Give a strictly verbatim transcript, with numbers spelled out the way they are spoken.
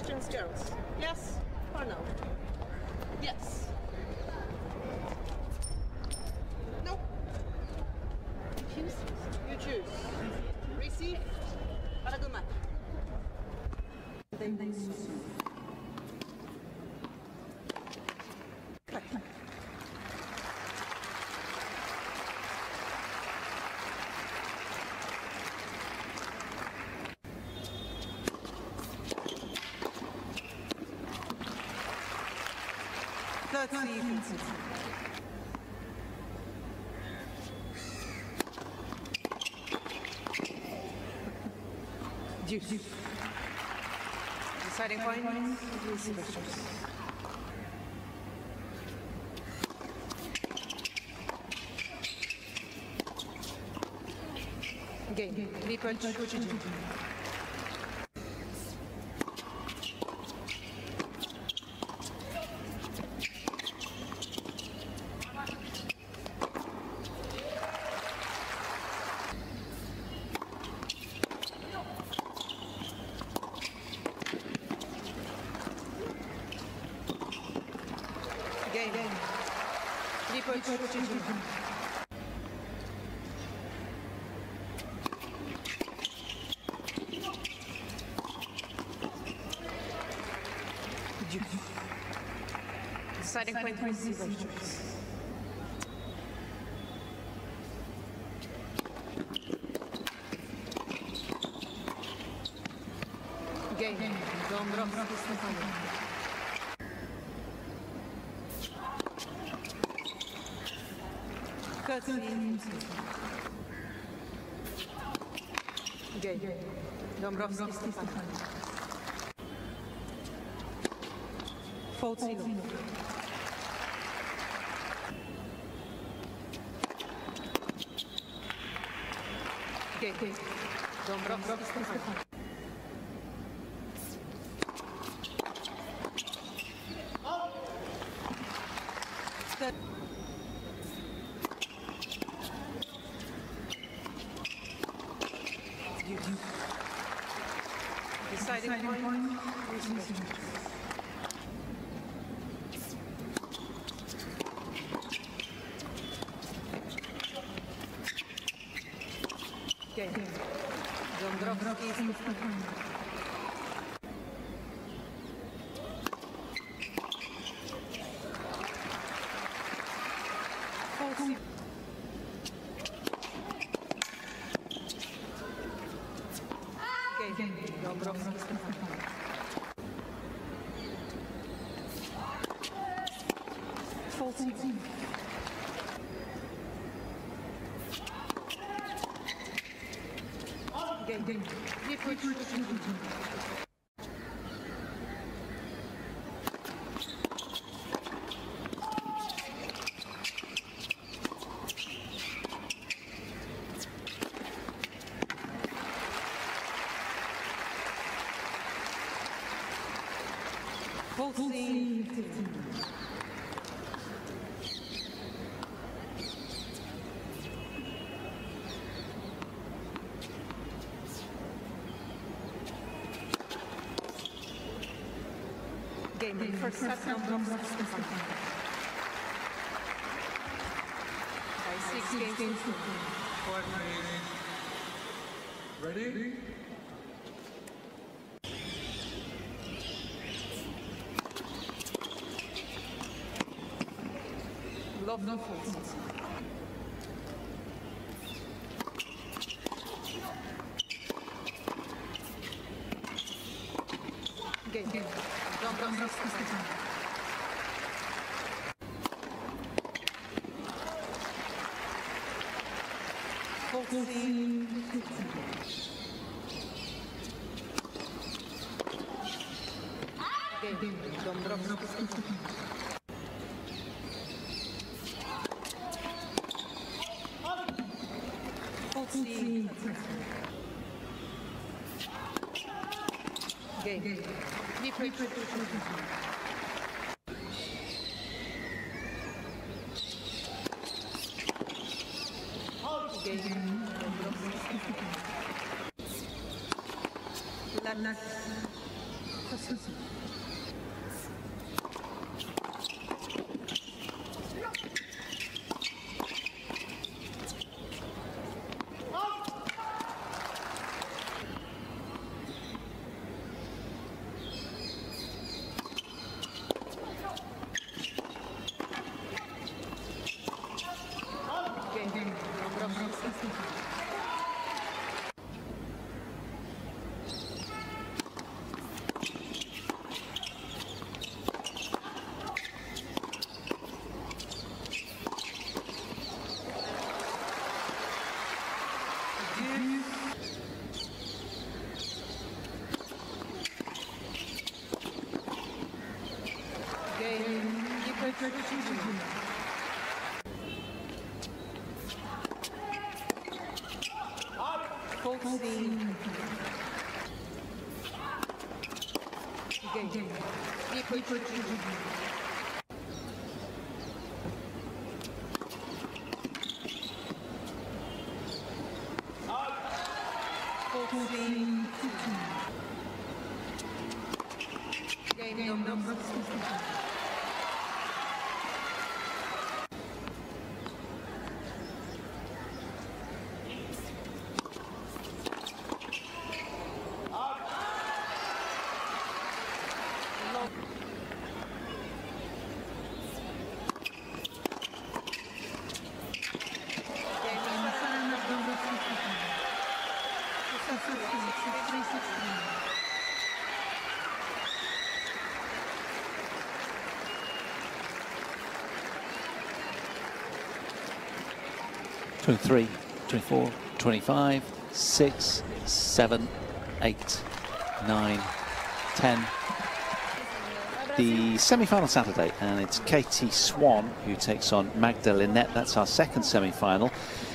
questions, Jones? Yes or no? Yes. No. Choose. You choose. Receive. Have a good match. thirty. Deuce. Deciding point. Deuce. Game. Repunch. Game. Repunch. Deciding point. Game. Dombrovskis. thirteen. Game. Dombrovskis. fourteen. Game. Dombrovskis. Deciding point. Game. Dombrovskis. fourteen. Game. Dombrovskis. fourteen. Game. Game. fourteen. Game. First set, Dombrovskis. By six games. Four. Ready? Love no fault. Game. Game. Dombrovskis. fourteen. Game. Dombrovskis. fourteen. Game. Repunch. Game. Dombrovskis. Game. Dombrovskis. Game. fourteen. Game. fourteen. Game. Dombrovskis. twenty-three, twenty-four, twenty-five, six, seven, eight, nine, ten. The semi-final Saturday, and it's Katie Swan who takes on Magda Linette. That's our second semi-final.